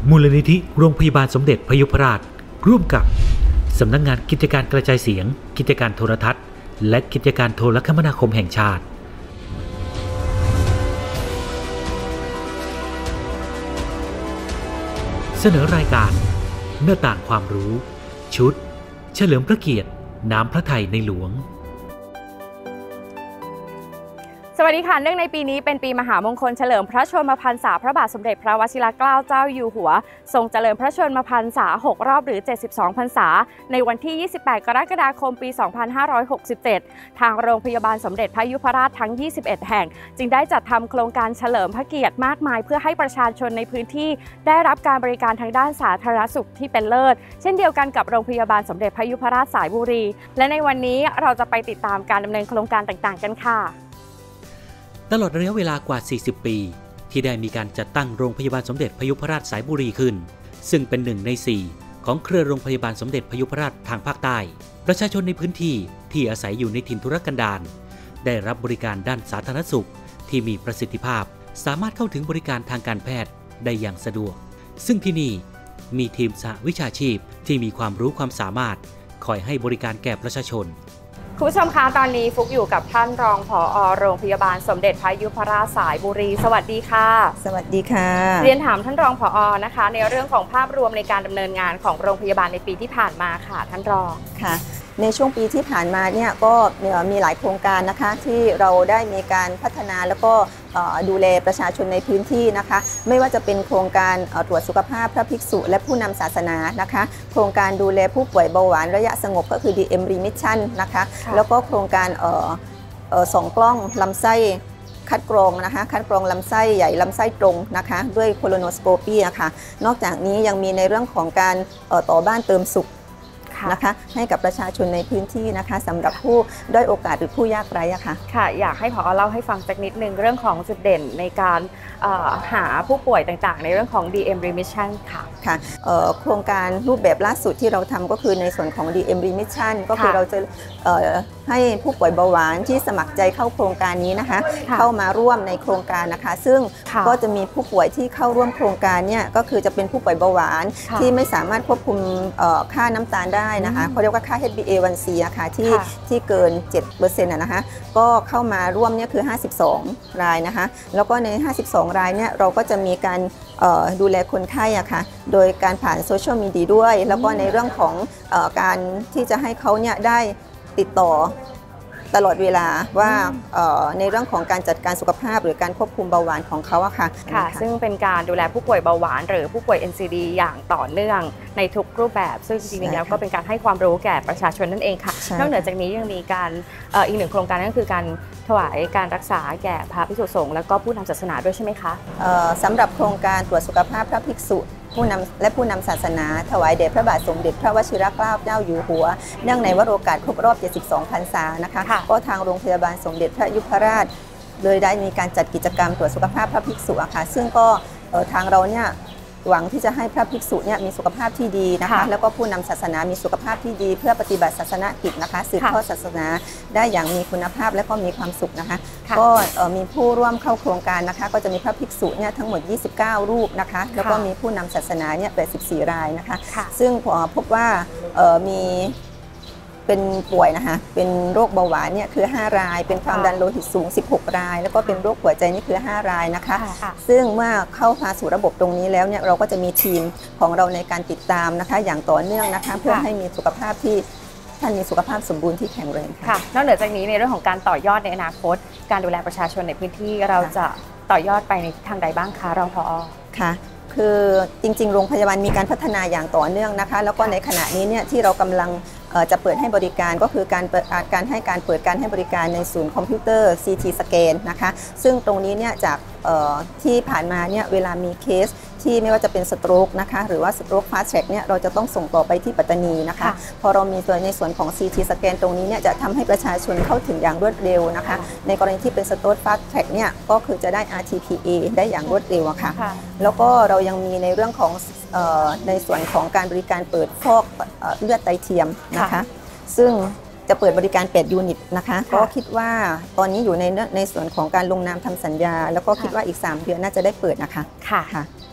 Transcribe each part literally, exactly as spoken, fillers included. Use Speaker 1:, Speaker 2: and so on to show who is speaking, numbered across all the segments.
Speaker 1: มูลนิธิโรงพยาบาลสมเด็จพยุพราชร่วมกับสำนักงานกิจการกระจายเสียงกิจการโทรทัศน์และกิจการโทรคมนาคมแห่งชาติเสนอรายการหน้าต่างความรู้ชุดเฉลิมพระเกียรติน้ำพระทัยในหลวง
Speaker 2: สวัสดีค่ะเนื่องในปีนี้เป็นปีมหามงคลเฉลิมพระชนมพรรษาพระบาทสมเด็จพระวชิรเกล้าเจ้าอยู่หัวทรงเจริญพระชนมพรรษาหกรอบหรือเจ็ดสิบสองพรรษาในวันที่ยี่สิบแปดกรกฎาคมปีสองพันห้าร้อยหกสิบเจ็ดทางโรงพยาบาลสมเด็จพระยุพราชทั้งยี่สิบเอ็ดแห่งจึงได้จัดทำโครงการเฉลิมพระเกียรติมากมายเพื่อให้ประชาชนในพื้นที่ได้รับการบริการทางด้านสาธารณสุขที่เป็นเลิศเช่นเดียวกันกับโรงพยาบาลสมเด็จพระยุพราชสายบุรีและในวันนี้เราจะไปติดตามการดำเนินโครงการต่างๆกันค่ะ
Speaker 1: ตลอดระยะเวลากว่า สี่สิบ ปีที่ได้มีการจัดตั้งโรงพยาบาลสมเด็จพยุพราชสายบุรีขึ้นซึ่งเป็นหนึ่งในสี่ของเครือโรงพยาบาลสมเด็จพยุพราชทางภาคใต้ประชาชนในพื้นที่ที่อาศัยอยู่ในถิ่นทุรกันดารได้รับบริการด้านสาธารณสุขที่มีประสิทธิภาพสามารถเข้าถึงบริการทางการแพทย์ได้อย่างสะดวกซึ่งที่นี่มีทีมสหวิชาชีพที่มีความรู้ความสามารถคอยให้บริการแก่ประชาชน
Speaker 2: คุณผู้ชมคะตอนนี้ฟุกอยู่กับท่านรองผอ.โรงพยาบาลสมเด็จพระยุพราชสายบุรีสวัสดีค่ะ
Speaker 3: สวัสดีค่ะ
Speaker 2: เรียนถามท่านรองผอ.นะคะในเรื่องของภาพรวมในการดำเนินงานของโรงพยาบาลในปีที่ผ่านมาค่ะท่านรอง
Speaker 3: ค่ะในช่วงปีที่ผ่านมาเนี่ยก็มีหลายโครงการนะคะที่เราได้มีการพัฒนาแล้วก็ดูแลประชาชนในพื้นที่นะคะไม่ว่าจะเป็นโครงการตรวจสุขภาพพระภิกษุและผู้นำศาสนานะคะโครงการดูแลผู้ป่วยเบาหวานระยะสงบก็คือ ดี เอ็ม Remission นะคะแล้วก็โครงการส่องกล้องลำไส้คัดกรองนะคะคัดกรองลำไส้ใหญ่ลำไส้ตรงนะคะด้วยโคโลโนสโคปีนะคะนอกจากนี้ยังมีในเรื่องของการต่อบ้านเติมสุขนะคะให้กับประชาชนในพื้นที่นะคะสำหรับผู้ด้อยโอกาสหรือผู้ยากไร้อะค่ะ
Speaker 2: ค่ะอยากให้ผอ.เล่าให้ฟังสักนิดนึงเรื่องของจุดเด่นในการหาผู้ป่วยต่างๆในเรื่องของ ดี เอ็ม Remission ค่ะ
Speaker 3: ค่ะโครงการรูปแบบล่าสุดที่เราทำก็คือในส่วนของ ดี เอ็ม Remission ก็คือเราจะให้ผู้ป่วยเบาหวานที่สมัครใจเข้าโครงการนี้นะคะเข้ามาร่วมในโครงการนะคะซึ่งก็จะมีผู้ป่วยที่เข้าร่วมโครงการเนี่ยก็คือจะเป็นผู้ป่วยเบาหวานที่ไม่สามารถควบคุมค่าน้ำตาลได้นะคะเขาเรียกว่าค่า เอช บี เอ วัน ซี อะค่ะที่ที่เกิน เจ็ดเปอร์เซ็นต์ นะคะก็เข้ามาร่วมเนี่ยคือห้าสิบสองรายนะคะแล้วก็ในห้าสิบสองรายเนี่ยเราก็จะมีการดูแลคนไข้อะค่ะโดยการผ่านโซเชียลมีเดียด้วยแล้วก็ในเรื่องของการที่จะให้เขาเนี่ยได้ติดต่อตลอดเวลาว่าในเรื่องของการจัดการสุขภาพหรือการควบคุมเบาหวานของเขาอะค่ะ
Speaker 2: ค่ะซึ่งเป็นการดูแลผู้ป่วยเบาหวานหรือผู้ป่วย เอ็น ซี ดี อย่างต่อเนื่องในทุกรูปแบบซึ่งจริงๆแล้วก็เป็นการให้ความรู้แก่ประชาชนนั่นเองค่ะนอกเหนือจากนี้ยังมีการอีกหนึ่งโครงการนั่นคือการถวายการรักษาแก่พระภิกษุสงฆ์และก็ผู้นำศาสนาด้วยใช่ไหมคะ
Speaker 3: สำหรับโครงการตรวจสุขภาพพระภิกษุผู้นำและผู้นำศาสนาถวายแด่พระบาทสมเด็จพระวชิรเกล้าเจ้าอยู่หัวเนื่องในวโรกาสครบรอบเจ็ดสิบสองพรรษานะคะก็ทางโรงพยาบาลสมเด็จพระยุพราชเลยได้มีการจัดกิจกรรมตรวจสุขภาพพระภิกษุค่ะซึ่งก็ทางเราเนี่ยหวังที่จะให้พระภิกษุเนี่ยมีสุขภาพที่ดีนะคะแล้วก็ผู้นำศาสนามีสุขภาพที่ดีเพื่อปฏิบัติศาสนกิจนะคะสืบทอดศาสนาได้อย่างมีคุณภาพและก็มีความสุขนะคะก็มีผู้ร่วมเข้าโครงการนะคะก็จะมีพระภิกษุเนี่ยทั้งหมดยี่สิบเก้ารูปนะคะแล้วก็มีผู้นำศาสนาเนี่ยแปดสิบสี่รายนะคะซึ่งพบว่ามีเป็นป่วยนะคะเป็นโรคเบาหวานเนี่ยคือห้ารายเป็นความดันโลหิตสูงสิบหกรายแล้วก็เป็นโรคหัวใจนี่คือห้ารายนะคะซึ่งเมื่อเข้ามาสู่ระบบตรงนี้แล้วเนี่ยเราก็จะมีทีมของเราในการติดตามนะคะอย่างต่อเนื่องนะคะเพื่อให้มีสุขภาพที่ท่านมีสุขภาพสมบูรณ์ที่แข็งแรงค่ะ
Speaker 2: นอกเหนือจากนี้ในเรื่องของการต่อยอดในอนาคตการดูแลประชาชนในพื้นที่เราจะต่อยอดไปในทางใดบ้างคะรองผอ.
Speaker 3: ค่ะคือจริงๆโรงพยาบาลมีการพัฒนาอย่างต่อเนื่องนะคะแล้วก็ในขณะนี้เนี่ยที่เรากำลังจะเปิดให้บริการก็คือการการให้การเปิดการให้บริการในศูนย์คอมพิวเตอร์ ซี ที สแกนนะคะซึ่งตรงนี้เนี่ยจากที่ผ่านมาเนี่ยเวลามีเคสที่ไม่ว่าจะเป็นสโตรกนะคะหรือว่าสโตรกฟาสต์แทร็กเนี่ยเราจะต้องส่งต่อไปที่ปัตตานีนะคะพอเรามีตัวในส่วนของ ซี ที สแกนตรงนี้เนี่ยจะทำให้ประชาชนเข้าถึงอย่างรวดเร็วนะคะในกรณีที่เป็นสโตรกฟาสต์แทร็กเนี่ยก็คือจะได้ อาร์ ที พี เอ ได้อย่างรวดเร็วค่ะแล้วก็เรายังมีในเรื่องของในส่วนของการบริการเปิดฟอกเลือดไตเทียมนะคะซึ่งจะเปิดบริการแปดยูนิตนะคะก็คิดว่าตอนนี้อยู่ในในส่วนของการลงนามทำสัญญาแล้วก็คิดว่าอีกสามเดือนน่าจะได้เปิดนะคะ
Speaker 2: ค่ะ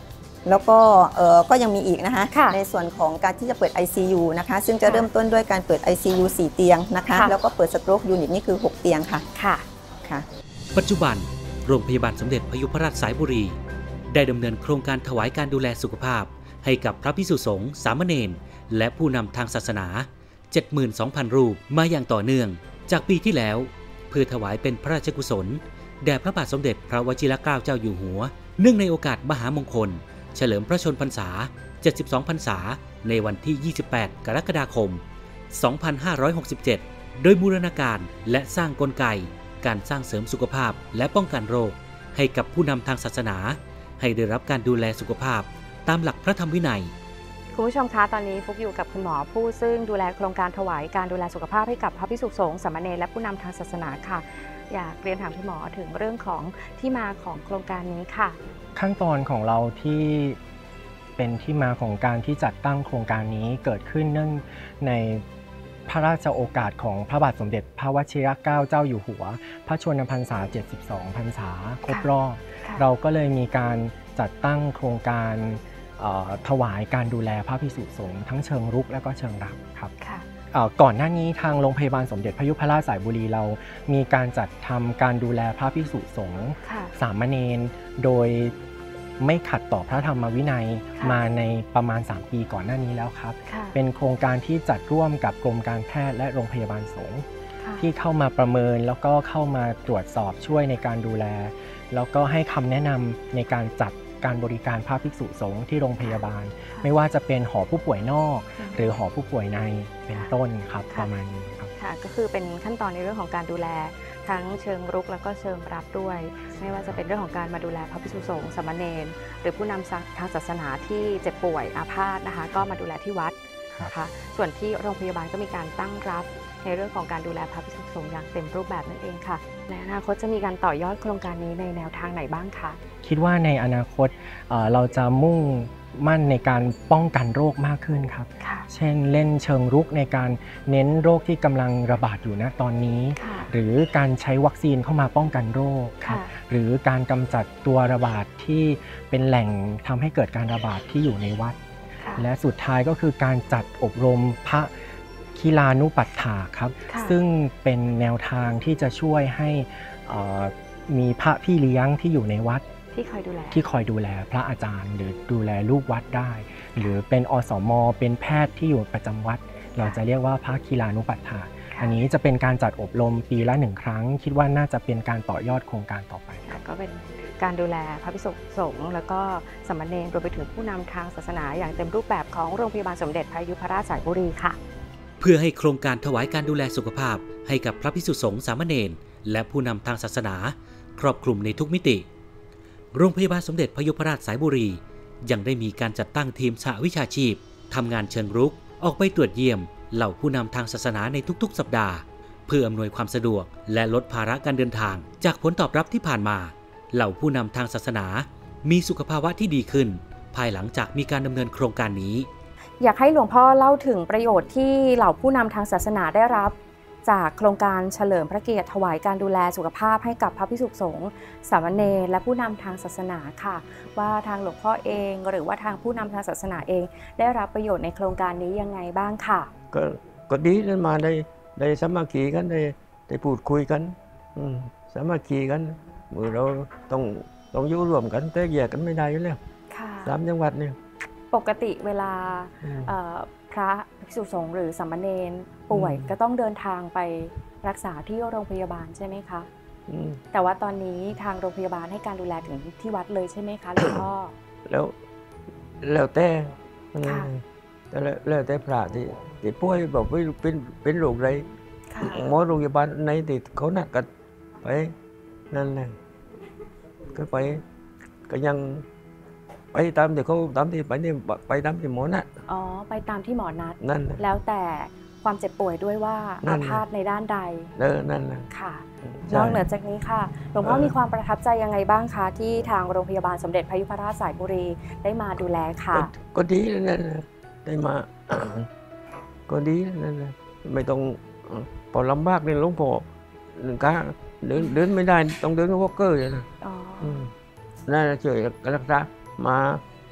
Speaker 3: แล้วก็เอ่อก็ยังมีอีกนะคะ
Speaker 2: ค่ะ
Speaker 3: ในส่วนของการที่จะเปิด ไอ ซี ยู นะคะซึ่งจะ
Speaker 2: ค่ะ
Speaker 3: เริ่มต้นด้วยการเปิด ไอ ซี ยู สี่ เตียงนะคะ
Speaker 2: ค่ะ
Speaker 3: แล้วก็เปิดสโตรกยูนิตนี่คือหกเตียงค่ะ
Speaker 2: ค่ะ
Speaker 3: ค่ะ
Speaker 1: ปัจจุบันโรงพยาบาลสมเด็จพยุพราชสายบุรีได้ดำเนินโครงการถวายการดูแลสุขภาพให้กับพระภิกษุสงฆ์สามเณรและผู้นำทางศาสนา เจ็ดหมื่นสองพัน รูปมาอย่างต่อเนื่องจากปีที่แล้วเพื่อถวายเป็นพระราชกุศลแด่พระบาทสมเด็จพระวชิรเกล้าเจ้าอยู่หัวเนื่องในโอกาสมหามงคลเฉลิมพระชนมพรรษา เจ็ดสิบสอง พรรษาในวันที่ ยี่สิบแปด กรกฎาคม สองพันห้าร้อยหกสิบเจ็ด โดยบูรณาการและสร้างกลไกการสร้างเสริมสุขภาพและป้องกันโรคให้กับผู้นำทางศาสนาให้ได้รับการดูแลสุขภาพตามหลักพระธรรมวินัย
Speaker 2: คุณผู้ชมคะตอนนี้ฟุกอยู่กับคุณหมอผู้ซึ่งดูแลโครงการถวายการดูแลสุขภาพให้กับพระภิกษุสงฆ์สามเณรและผู้นำทางศาสนาค่ะอยากเรียนถามคุณหมอถึงเรื่องของที่มาของโครงการนี้ค่ะ
Speaker 4: ขั้นตอนของเราที่เป็นที่มาของการที่จัดตั้งโครงการนี้เกิดขึ้นเนื่องในพระราชโอกาสของพระบาทสมเด็จพระวชิรเกล้าเจ้าอยู่หัวพระชนมพรรษา เจ็ดสิบสอง พรรษาครบรอบเราก็เลยมีการจัดตั้งโครงการถวายการดูแลพระภิกษุสงฆ์ทั้งเชิงรุกและก็เชิงรับครับก่อนหน้านี้ทางโรงพยาบาลสมเด็จพระยุพราชสายบุรีเรามีการจัดทำการดูแลพระภิกษุสงฆ์สามเณรโดยไม่ขัดต่อพระธรรมวินัยมาในประมาณสามปีก่อนหน้านี้แล้วครับเป็นโครงการที่จัดร่วมกับกรมการแพทย์และโรงพยาบาลสงฆ์ที่เข้ามาประเมินแล้วก็เข้ามาตรวจสอบช่วยในการดูแลแล้วก็ให้คำแนะนำในการจัดการบริการพระภิกษุสงฆ์ที่โรงพยาบาลไม่ว่าจะเป็นหอผู้ป่วยนอกหรือหอผู้ป่วยในเป็นต้นครับประมาณนี้ครับ
Speaker 2: ค่ะก็คือเป็นขั้นตอนในเรื่องของการดูแลทั้งเชิงรุกแล้วก็เชิงรับด้วยไม่ว่าจะเป็นเรื่องของการมาดูแลพระภิกษุสงฆ์สามเณรหรือผู้นำทางศาสนาที่เจ็บป่วยอาพาธนะคะก็มาดูแลที่วัดนะคะส่วนที่โรงพยาบาลก็มีการตั้งรับในเรื่องของการดูแลพระภิกษุสงฆ์อย่างเต็มรูปแบบนั่นเองค่ะในอนาคตจะมีการต่อยอดโครงการนี้ในแนวทางไหนบ้างคะ
Speaker 4: คิดว่าในอนาคตเราจะมุ่งมั่นในการป้องกันโรคมากขึ้นครับเช่นเล่นเชิงรุกในการเน้นโรคที่กำลังระบาดอยู่ณตอนนี้หรือการใช้วัคซีนเข้ามาป้องกันโรคครับหรือการกำจัดตัวระบาดที่เป็นแหล่งทำให้เกิดการระบาดที่อยู่ในวัดและสุดท้ายก็คือการจัดอบรมพระคีลานุปัฏฐาครับซึ่งเป็นแนวทางที่จะช่วยให้มีพระพี่เลี้ยงที่อยู่ในวัด
Speaker 2: ที่คอยดูแล
Speaker 4: ที่คอยดูแลพระอาจารย์หรือดูแลลูกวัดได้หรือเป็นอสม.เป็นแพทย์ที่อยู่ประจำวัดเราจะเรียกว่าพระคีลานุปัฏฐาอันนี้จะเป็นการจัดอบรมปีละหนึ่งครั้งคิดว่าน่าจะเป็นการต่อยอดโครงการต่อไป
Speaker 2: ก็เป็นการดูแลพระภิกษุสงฆ์แล้วก็สามเณรรวมไปถึงผู้นำทางศาสนาอย่างเต็มรูปแบบของโรงพยาบาลสมเด็จพระยุพราชสายบุรีค่ะ
Speaker 1: เพื่อให้โครงการถวายการดูแลสุขภาพให้กับพระภิกษุสงฆ์สามเณรและผู้นำทางศาสนาครอบคลุมในทุกมิติโรงพยาบาลสมเด็จพยุพราชสายบุรียังได้มีการจัดตั้งทีมสหวิชาชีพทำงานเชิงรุกออกไปตรวจเยี่ยมเหล่าผู้นำทางศาสนาในทุกๆสัปดาห์เพื่ออำนวยความสะดวกและลดภาระการเดินทางจากผลตอบรับที่ผ่านมาเหล่าผู้นำทางศาสนามีสุขภาวะที่ดีขึ้นภายหลังจากมีการดำเนินโครงการนี้
Speaker 2: อยากให้หลวงพ่อเล่าถึงประโยชน์ที่เหล่าผู้นำทางศาสนาได้รับจากโครงการเฉลิมพระเกียรติถวายการดูแลสุขภาพให้กับพระภิกษุสงฆ์สามเณรและผู้นำทางศาสนาค่ะว่าทางหลวงพ่อเองหรือว่าทางผู้นำทางศาสนาเองได้รับประโยชน์ในโครงการนี้ยังไงบ้างค่ะ
Speaker 5: ก็ก็ดีนั่นมาได้ได้สามัคคีกันได้ได้พูดคุยกันสามัคคีกันมือเราต้องต้องอยู่รวมกันแต่แยกกันไม่ได้อยู่แล้วสามจังหวัดเนี่ย
Speaker 2: ปกติเวลาพระภิกษุสงฆ์หรือสามเณรป่วยก็ต้องเดินทางไปรักษาที่โรงพยาบาลใช่ไหมคะแต่ว่าตอนนี้ทางโรงพยาบาลให้การดูแลถึงที่วัดเลยใช่ไหมคะหลวงพ่อ
Speaker 5: แล้วแล้วแต่แต่แล้วแต่พระที่ที่ป่วยบอกว่าเป็นเป็นโรคอะไรหมอโรงพยาบาลในที่เขานัดกันไปนั่นแหละก็ไปก็ยังไปตามที่เขาตามที่ไปนี่ไปตามที่หมอนัด
Speaker 2: อ๋อไปตามที่หมอนัด
Speaker 5: นั่น
Speaker 2: แล้วแต่ความเจ็บป่วยด้วยว่าอาพาธในด้านใด
Speaker 5: เออนั่นแหละ
Speaker 2: ค่ะนอกเหนือจากนี้ค่ะหลวงพ่อมีความประทับใจยังไงบ้างคะที่ทางโรงพยาบาลสมเด็จพระยุพราชสายบุรีได้มาดูแลค่ะ
Speaker 5: ก็ดีนั่นแหละได้มาก็ดีนั่นแหละไม่ต้องพอลำบากเนี่ยหลวงพ่อหนึ่งก้าเดินเดินไม่ได้ต้องเดินวอล์กเกอร์อย่างนั้นนั่นช่วยรักษามา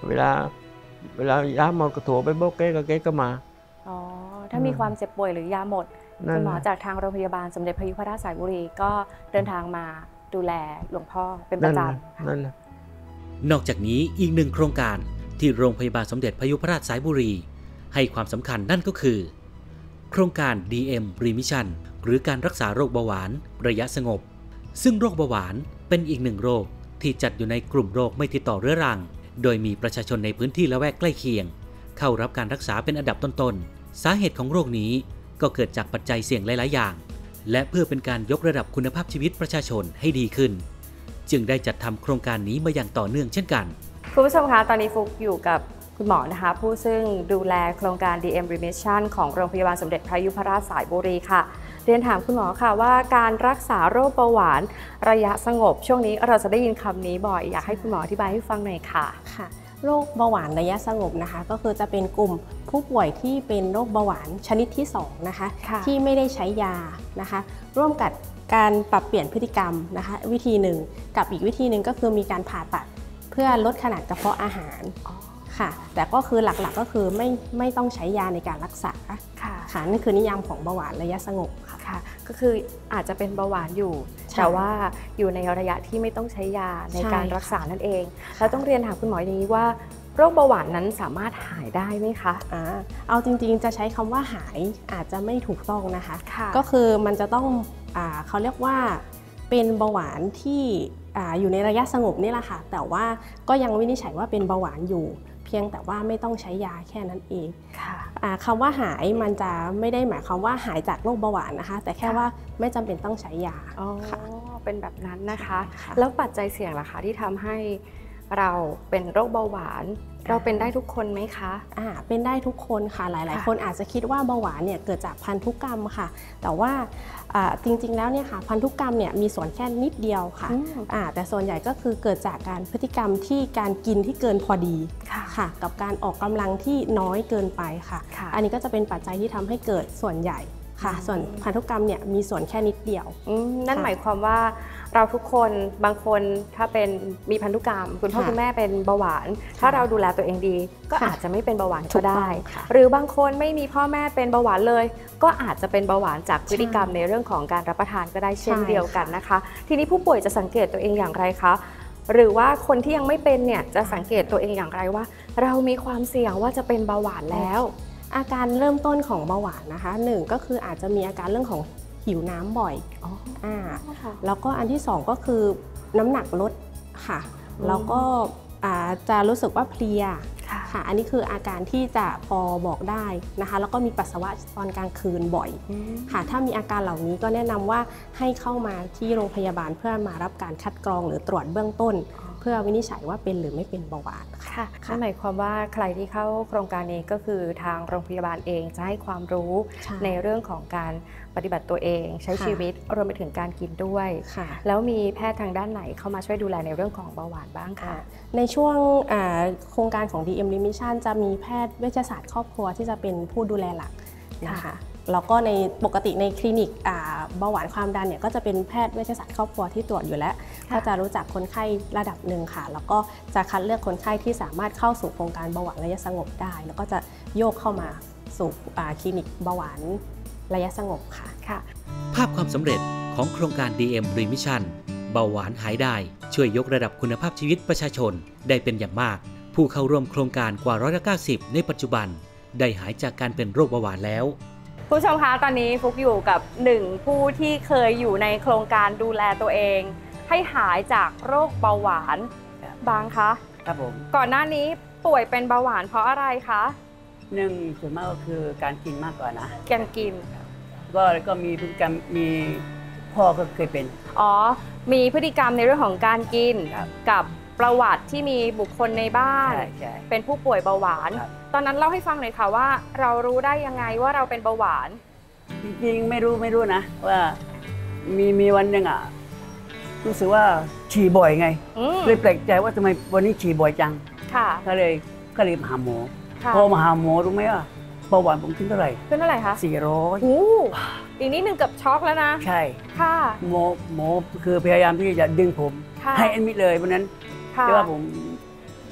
Speaker 5: เวลาเวลายาหมดก็โทรไปบอกแกก็แกก็มา
Speaker 2: อ๋อถ้ามีความเจ็บป่วยหรือยาหมดคุณหมอจากทางโรงพยาบาลสมเด็จพระยุพราชสายบุรีก็เดินทางมาดูแลหลวงพ่อเป็นประจำ
Speaker 5: นั่นแหละ
Speaker 1: นอกจากนี้อีกหนึ่งโครงการที่โรงพยาบาลสมเด็จพระยุพราชสายบุรีให้ความสำคัญนั่นก็คือโครงการ ดี เอ็ม Remission หรือการรักษาโรคเบาหวานระยะสงบซึ่งโรคเบาหวานเป็นอีกหนึ่งโรคที่จัดอยู่ในกลุ่มโรคไม่ติดต่อเรื้อรังโดยมีประชาชนในพื้นที่ละแวกใกล้เคียงเข้ารับการรักษาเป็นอันดับต้นๆสาเหตุของโรคนี้ก็เกิดจากปัจจัยเสี่ยงหลายๆอย่างและเพื่อเป็นการยกระดับคุณภาพชีวิตประชาชนให้ดีขึ้นจึงได้จัดทำโครงการนี้มาอย่างต่อเนื่องเช่นกัน
Speaker 2: คุณผู้ชมคะตอนนี้ฟุกอยู่กับคุณหมอนะคะผู้ซึ่งดูแลโครงการ ดี เอ็ม Remission ของโรงพยาบาลสมเด็จพระยุพราชสายบุรีค่ะเรียนถามคุณหมอค่ะว่าการรักษาโรคเบาหวานระยะสงบช่วงนี้เราจะได้ยินคำนี้บ่อยอยากให้คุณหมออธิบายให้ฟังหน่อยค่ะ
Speaker 6: ค่ะโรคเบาหวานระยะสงบนะคะก็คือจะเป็นกลุ่มผู้ป่วยที่เป็นโรคเบาหวานชนิดที่สองนะคะที่ไม่ได้ใช้ยานะคะร่วมกับการปรับเปลี่ยนพฤติกรรมนะคะวิธีหนึ่งกับอีกวิธีหนึ่งก็คือมีการผ่าตัดเพื่อลดขนาดกระเพาะอาหารค่ะแต่ก็คือหลักๆก็คือไม่ไม่ต้องใช้ยาในการรักษาค่ะค่ะนั่นคือนิยามของเบาหวานระยะสงบค่ะ
Speaker 2: ค่ะก็คืออาจจะเป็นเบาหวานอยู่แต่ว่าอยู่ในระยะที่ไม่ต้องใช้ยาในการรักษานั่นเองแล้วต้องเรียนถามคุณหมออย่างนี้ว่าโรคเบาหวานนั้นสามารถหายได้ไหมคะ
Speaker 6: อ่าเอาจริงๆจะใช้คำว่าหายอาจจะไม่ถูกต้องนะคะก็คือมันจะต้องอ่าเขาเรียกว่าเป็นเบาหวานที่อ่าอยู่ในระยะสงบนี่แหละค่ะแต่ว่าก็ยังวินิจฉัยว่าเป็นเบาหวานอยู่เพียงแต่ว่าไม่ต้องใช้ยาแค่นั้นเองคำว่าหายมันจะไม่ได้หมายความว่าหายจากโรคเบาหวานนะคะแต่แค่ว่าไม่จำเป็นต้องใช้ยา
Speaker 2: อ๋อเป็นแบบนั้นนะคะแล้วปัจจัยเสี่ยงล่ะคะที่ทำให้เราเป็นโรคเบาหวานเราเป็นได้ทุกคนไหมคะ
Speaker 6: อ่าเป็นได้ทุกคนค่ะหลายๆคนอาจจะคิดว่าเบาหวานเนี่ยเกิดจากพันธุกรรมค่ะแต่ว่าจริงๆแล้วเนี่ยค่ะพันธุกรรมเนี่ยมีส่วนแค่นิดเดียวค่ะแต่ส่วนใหญ่ก็คือเกิดจากการพฤติกรรมที่การกินที่เกินพอดีค่ะกับการออกกำลังที่น้อยเกินไปค่ะอันนี้ก็จะเป็นปัจจัยที่ทำให้เกิดส่วนใหญ่ค่ะส่วนพันธุกรรมเนี่ยมีส่วนแค่นิดเดียว
Speaker 2: นั่นหมายความว่าเราทุกคนบางคนถ้าเป็นมีพันธุกรรมคุณพ่อคุณแม่เป็นเบาหวานถ้าเราดูแลตัวเองดีก็อาจจะไม่เป็นเบาหวานก็ได้หรือบางคนไม่มีพ่อแม่เป็นเบาหวานเลยก็อาจจะเป็นเบาหวานจากพฤติกรรมในเรื่องของการรับประทานก็ได้เช่นเดียวกันนะคะทีนี้ผู้ป่วยจะสังเกตตัวเองอย่างไรคะหรือว่าคนที่ยังไม่เป็นเนี่ยจะสังเกตตัวเองอย่างไรว่าเรามีความเสี่ยงว่าจะเป็นเบาหวานแล้ว
Speaker 6: อาการเริ่มต้นของเบาหวานนะคะหนึ่งก็คืออาจจะมีอาการเรื่องของหิวน้ำบ่อยอ่าแล้วก็อันที่สองก็คือน้ำหนักลดค่ะแล้วก็จะรู้สึกว่าเพลียค่ะอันนี้คืออาการที่จะพอบอกได้นะคะแล้วก็มีปัสสาวะตอนกลางคืนบ่อยค่ะถ้ามีอาการเหล่านี้ก็แนะนำว่าให้เข้ามาที่โรงพยาบาลเพื่อมารับการคัดกรองหรือตรวจเบื้องต้นเพื่อวินิจฉัยว่าเป็นหรือไม่เป็นเบาหวาน
Speaker 2: ค่ะนั่นหมายความว่าใครที่เข้าโครงการนี้ก็คือทางโรงพยาบาลเองจะให้ความรู้ในเรื่องของการปฏิบัติตัวเองใช้ชีวิตรวมไปถึงการกินด้วยแล้วมีแพทย์ทางด้านไหนเข้ามาช่วยดูแลในเรื่องของเบาหวานบ้างคะ
Speaker 6: ในช่วงโครงการของ ดี เอ็ม Remission จะมีแพทย์เวชศาสตร์ครอบครัวที่จะเป็นผู้ดูแลหลักนะคะแล้วก็ในปกติในคลินิกเบาหวานความดันเนี่ยก็จะเป็นแพทย์เวชศาสตร์ครอบครัวที่ตรวจอยู่แล้วก็จะรู้จักคนไข้ระดับหนึ่งค่ะแล้วก็จะคัดเลือกคนไข้ที่สามารถเข้าสู่โครงการเบาหวานระยะสงบได้แล้วก็จะโยกเข้ามาสู่คลินิกเบาหวานระยะสงบค่ะ
Speaker 1: ค่ะภาพความสำเร็จของโครงการ ดี เอ็ม Remission เบาหวานหายได้ช่วยยกระดับคุณภาพชีวิตประชาชนได้เป็นอย่างมากผู้เข้าร่วมโครงการกว่าร้อยละเก้าสิบในปัจจุบันได้หายจากการเป็นโรคเบาหวานแล้ว
Speaker 2: ผู้ชมคะตอนนี้ฟุกอยู่กับหนึ่งผู้ที่เคยอยู่ในโครงการดูแลตัวเองให้หายจากโรคเบาหวานบางคะ
Speaker 7: ครับผม
Speaker 2: ก่อนหน้านี้ป่วยเป็นเบาหวานเพราะอะไรคะ
Speaker 7: หนึ่งส่วนมากก็คือการกินมากกว่านะ
Speaker 2: การกิน
Speaker 7: ก็ก็มีพฤติกรรมมีพ่อก็เคยเป็น
Speaker 2: อ๋อมีพฤติกรรมในเรื่องของการกินกับประวัติที่มีบุคคลในบ้านเป็นผู้ป่วยเบาหวานตอนนั้นเล่าให้ฟังหน่อยค่ะว่าเรารู้ได้ยังไงว่าเราเป็นเบาหวาน
Speaker 7: จริงๆไม่รู้ไม่รู้นะว่ามีมีวันหนึ่งอ่ะรู้สึกว่าฉี่บ่อยไงเลยแปลกใจว่าทำไมวันนี้ฉี่บ่อยจังก็เลยก็เลยมาหาหมอพอมาหาหมอรู้ไหมว่าเบาหวานผมขึ้นเท่าไหร่
Speaker 2: ขึ้นเท่าไหร่คะ
Speaker 7: สี่ร้อย
Speaker 2: โอ้อีกนิดนึงเกือบช็อกแล้วนะ
Speaker 7: ใช่
Speaker 2: ค่ะ
Speaker 7: หมอหมอคือพยายามที่จะดึงผมให้แอดมิดเลยวันนั้นแต่ว่าผม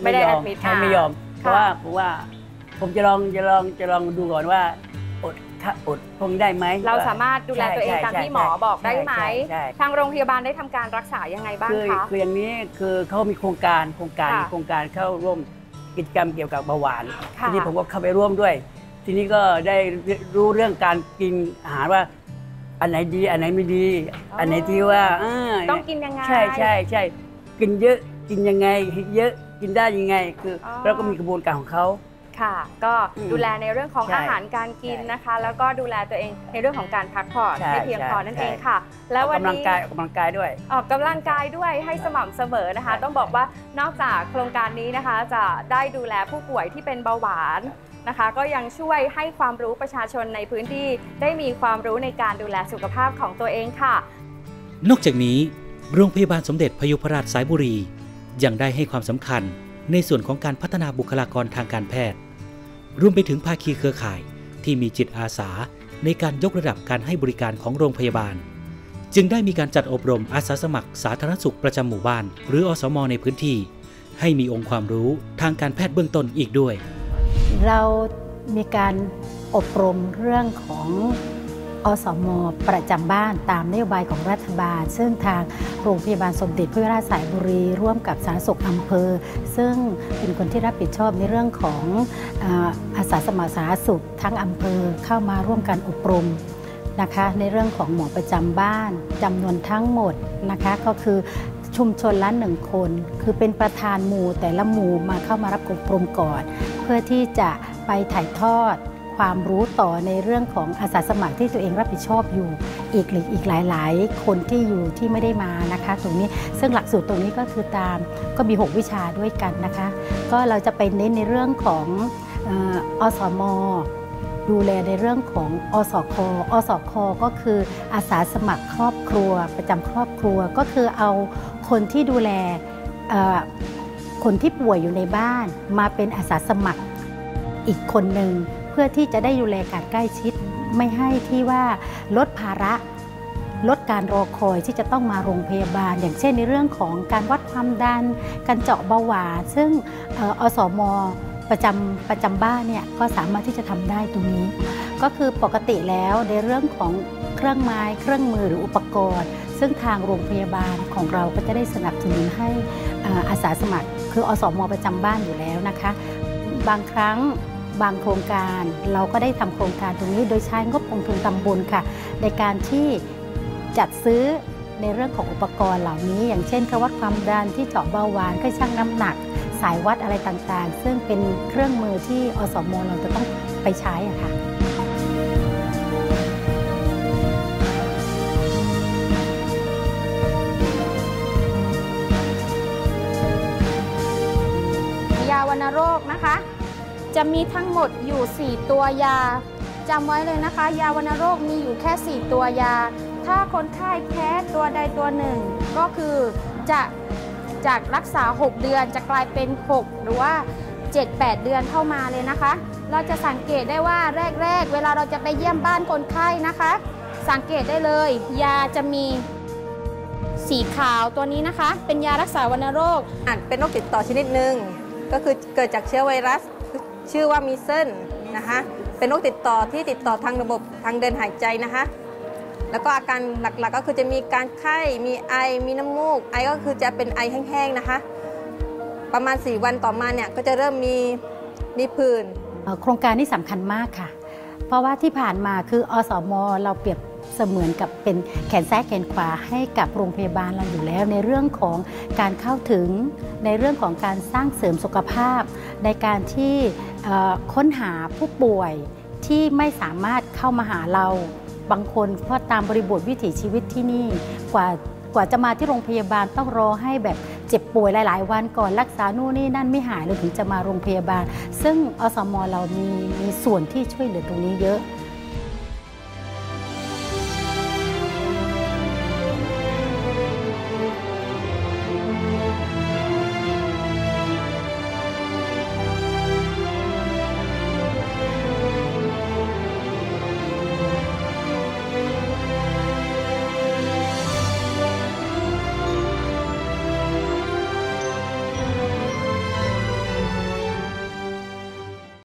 Speaker 2: ไม่ได้แอดมิด
Speaker 7: ใช่ไม่ยอมเพราะว่าผมว่าผมจะลองจะลองจะลองดูก่อนว่าอดถ้าอดคงได้ไหม
Speaker 2: เราสามารถดูแลตัวเองตามที่หมอบอกได้ไหมทางโรงพยาบาลได้ทำการรักษายังไงบ้างคะ
Speaker 7: คืออย่างนี้คือเขามีโครงการโครงการโครงการเข้าร่วมกิจกรรมเกี่ยวกับเบาหวานทีนี้ผมก็เข้าไปร่วมด้วยทีนี้ก็ได้รู้เรื่องการกินอาหารว่าอันไหนดีอันไหนไม่ดีอันไหนที่ว่า
Speaker 2: ต้องกินยังไง
Speaker 7: ใช่ใช่ใช่กินเยอะกินยังไงเยอะกินได้ยังไงคือแล้วก็มีกระบวนการของเขา
Speaker 2: ค่ะก็ดูแลในเรื่องของอาหารการกินนะคะแล้วก็ดูแลตัวเองในเรื่องของการพักผ่อนให้เพียงพอนั่นเองค่ะ
Speaker 7: แล้ววันนี้ออกกำลังกายออกกำลังกายด้วย
Speaker 2: ออกกำลังกายด้วยให้สม่ำเสมอนะคะต้องบอกว่านอกจากโครงการนี้นะคะจะได้ดูแลผู้ป่วยที่เป็นเบาหวานนะคะก็ยังช่วยให้ความรู้ประชาชนในพื้นที่ได้มีความรู้ในการดูแลสุขภาพของตัวเองค่ะ
Speaker 1: นอกจากนี้โรงพยาบาลสมเด็จพยุพราชสายบุรียังได้ให้ความสำคัญในส่วนของการพัฒนาบุคลากรทางการแพทย์รวมไปถึงภาคีเครือข่ายที่มีจิตอาสาในการยกระดับการให้บริการของโรงพยาบาลจึงได้มีการจัดอบรมอาสาสมัครสาธารณสุขประจำหมู่บ้านหรืออสม.ในพื้นที่ให้มีองค์ความรู้ทางการแพทย์เบื้องต้นอีกด้วย
Speaker 8: เรามีการอบรมเรื่องของอสม.ประจำบ้านตามนโยบายของรัฐบาลซึ่งทางโรงพยาบาลสมเด็จพระยุพราชสายบุรีร่วมกับสาธารณสุขอำเภอซึ่งเป็นคนที่รับผิดชอบในเรื่องของอาสาสมัครสาธารณสุขทั้งอำเภอเข้ามาร่วมกันอบรมนะคะในเรื่องของหมอประจำบ้านจำนวนทั้งหมดนะคะก็คือชุมชนละหนึ่งคนคือเป็นประธานหมู่แต่ละหมู่มาเข้ามารับอบรมก่อนเพื่อที่จะไปถ่ายทอดความรู้ต่อในเรื่องของอาสาสมัครที่ตัวเองรับผิดชอบอยู่อีกหรืออีกหลายๆคนที่อยู่ที่ไม่ได้มานะคะตรงนี้ซึ่งหลักสูตรตรงนี้ก็คือตามก็มีหกวิชาด้วยกันนะคะก็เราจะไปเน้นในเรื่องของอสม.ดูแลในเรื่องของอสค.อสค.ก็คืออาสาสมัครครอบครัวประจำครอบครัวก็คือเอาคนที่ดูแลคนที่ป่วยอยู่ในบ้านมาเป็นอาสาสมัครอีกคนหนึ่งเพื่อที่จะได้ดูแลการใกล้ชิดไม่ให้ที่ว่าลดภาระลดการรอคอยที่จะต้องมาโรงพยาบาลอย่างเช่นในเรื่องของการวัดความดันการเจาะเบาหวานซึ่งอสม.ประจำประจำบ้านเนี่ยก็สามารถที่จะทำได้ตรงนี้ก็คือปกติแล้วในเรื่องของเครื่องไม้เครื่องมือหรืออุปกรณ์ซึ่งทางโรงพยาบาลของเราก็จะได้สนับสนุนให้อาสาสมัครคืออสม.ประจำบ้านอยู่แล้วนะคะบางครั้งบางโครงการเราก็ได้ทำโครงการตรงนี้โดยใช้งบองค์ทุนตำบลค่ะในการที่จัดซื้อในเรื่องของอุปกรณ์เหล่านี้อย่างเช่นเครื่องวัดความดันที่เจาะเบาหวานเครื่องชั่งน้ำหนักสายวัดอะไรต่างๆซึ่งเป็นเครื่องมือที่อสม.เราจะต้องไปใช้อะค่ะ
Speaker 9: ยาวัณโรคนะคะจะมีทั้งหมดอยู่สี่ตัวยาจำไว้เลยนะคะยาวัณโรคมีอยู่แค่สี่ตัวยาถ้าคนไข้แพ้ตัวใดตัวหนึ่งก็คือจะจากรักษาหกเดือนจะกลายเป็นหกหรือว่า เจ็ดแปด เดือนเข้ามาเลยนะคะเราจะสังเกตได้ว่าแรกๆเวลาเราจะไปเยี่ยมบ้านคนไข้นะคะสังเกตได้เลยยาจะมีสีขาวตัวนี้นะคะเป็นยารักษาวัณโรค
Speaker 3: อาจเป็นโรคติดต่อชนิดหนึ่งก็คือเกิดจากเชื้อไวรัสชื่อว่ามีเซิลนะคะเป็นโรคติดต่อที่ติดต่อทางระบบทางเดินหายใจนะคะแล้วก็อาการหลักๆก็คือจะมีการไข้มีไอมีน้ำมูกไอก็คือจะเป็นไอแห้งๆนะคะประมาณสี่วันต่อมาเนี่ยก็จะเริ่มมีมีผื่น
Speaker 8: โครงการนี้สำคัญมากค่ะเพราะว่าที่ผ่านมาคืออสม.เราเปรียบเสมือนกับเป็นแขนซ้ายแขนขวาให้กับโรงพยาบาลเราอยู่แล้วในเรื่องของการเข้าถึงในเรื่องของการสร้างเสริมสุขภาพในการที่ค้นหาผู้ป่วยที่ไม่สามารถเข้ามาหาเราบางคนเพราะตามบริบทวิถีชีวิตที่นี่กว่ากว่าจะมาที่โรงพยาบาลต้องรอให้แบบเจ็บป่วยหลายๆวันก่อนรักษานู่นนี่นั่นไม่หายเลยถึงจะมาโรงพยาบาลซึ่งอสม.เรามีมีส่วนที่ช่วยเหลือตรงนี้เยอะ